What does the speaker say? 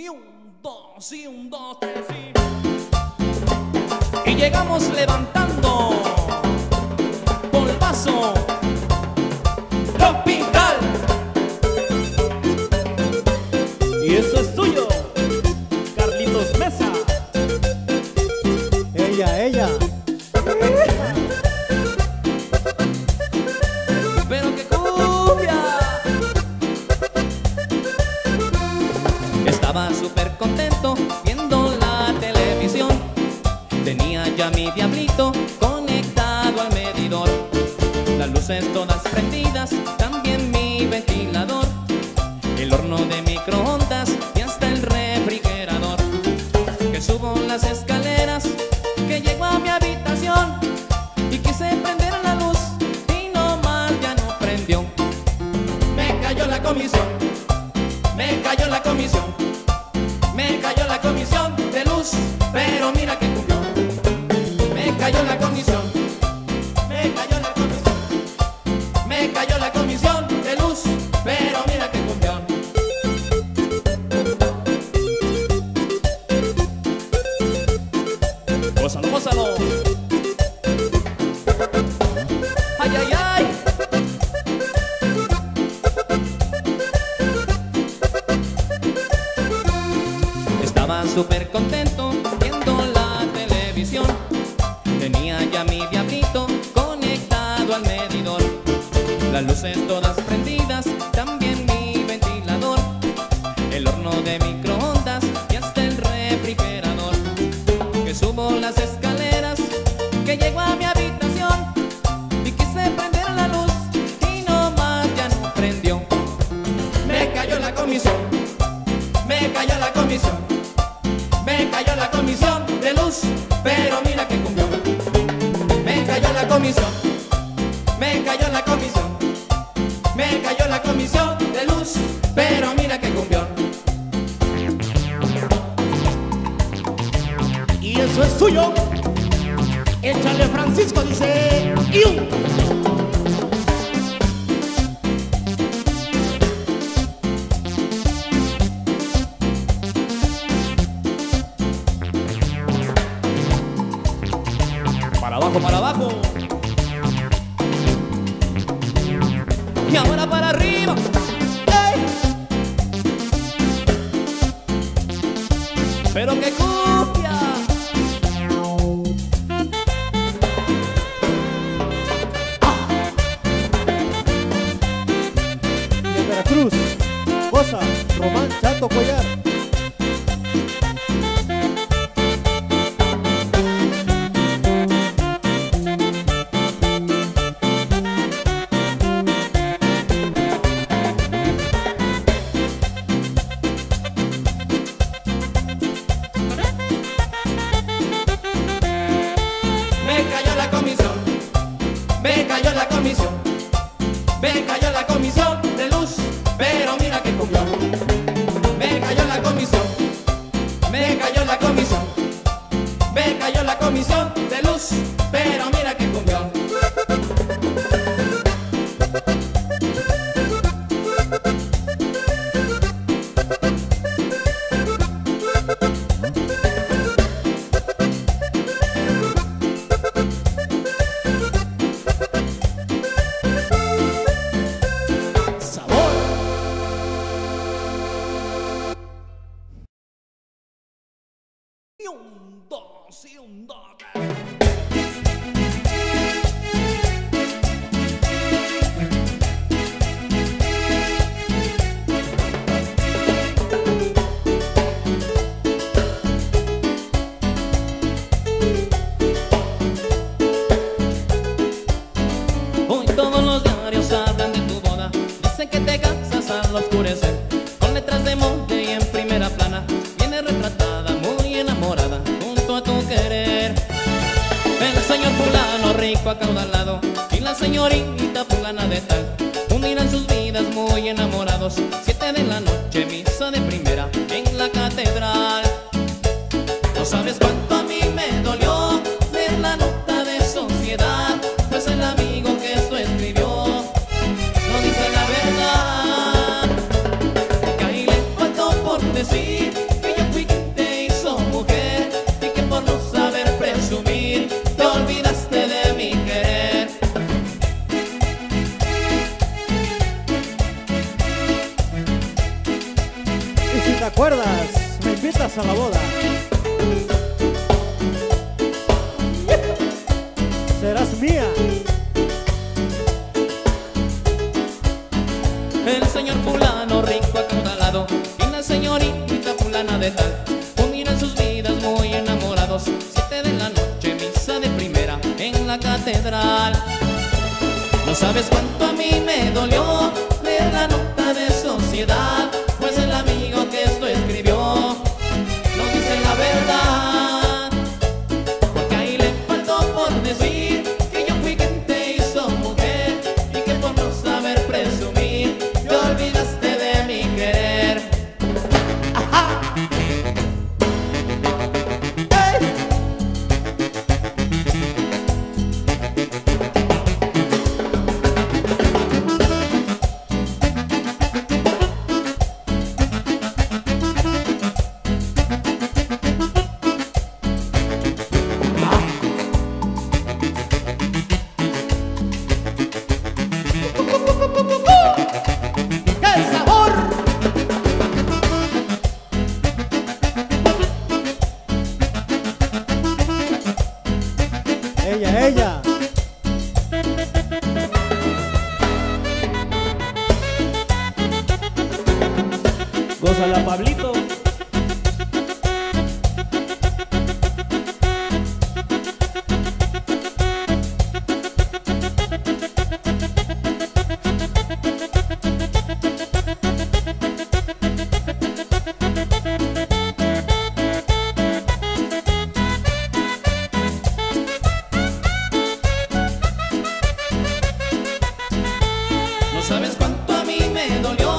Y un, dos, y un, dos, tres, y llegamos levantando polvazo tropical. Y eso es tuyo, Carlitos Mesa. Ella. Pero que cumbia. Estaba súper contento viendo la televisión. Tenía ya mi diablito conectado al medidor, las luces todas prendidas, también mi ventilador, el horno de microondas y hasta el refrigerador. Que subo las escaleras, que llego a mi habitación y quise prender la luz y no más ya no prendió. Me cayó la comisión, me cayó la comisión, me cayó la comisión de luz, pero mira que cumplió. Me cayó la comisión, me cayó la comisión, me cayó la comisión de luz, pero mira que cumplió. Gózalo, gózalo. Ay, ay, ay. Estaba súper contento viendo la televisión. Tenía ya mi diablito conectado al medidor, las luces todas prendidas, también mi ventilador, el horno de microondas y hasta el refrigerador. Que subo las escaleras, que llego a mi habitación y quise prender la luz y no más ya no prendió. Me cayó la comisión, me cayó la comisión, me cayó la comisión de luz, pero mira que cumplió. Me cayó la comisión, me cayó la comisión, me cayó la comisión de luz, pero mira que cumplió. Y eso es tuyo. Échale, Francisco, dice. Y un. Para abajo, para abajo. Y ahora para arriba. ¡Ey! Pero que cumbia. De Veracruz. Goza, Román Chato Collar. Me cayó la comisión, me cayó la comisión, me cayó la comisión de luz, pero mira que cumplió. Me cayó la comisión, me cayó la comisión, me cayó la comisión de luz, pero mira que cumplió. Y un, dos, y un, dos. Hoy todos los diarios hablan de tu boda, dicen que te casas al oscurecer, con letras de monte y en primera plana viene retratada muy enamorada junto a tu querer. El señor fulano rico acaudalado y la señorita fulana de tal unirán sus vidas muy enamorados. 7 de la noche, misa de primera en la catedral. No sabes cuánto a mí me dolió ver la nota de sociedad, pues el amigo que esto escribió no dice la verdad. Que ahí le faltó por decir si te acuerdas, me invitas a la boda. Serás mía. El señor fulano rico acaudalado y la señorita fulana de tal unieron sus vidas muy enamorados. 7 de la noche, misa de primera en la catedral. No sabes cuánto a mí me dolió leer la nota de sociedad, pues el amigo que esto escribió no dice la verdad, porque ahí le faltó por decir que yo fui quien te hizo mujer y que por no saber presumir te olvidaste de mi querer. ¡Ajá! ¡Qué sabor! Ella. Gózala, Pablito. No sabes cuánto a mí me dolió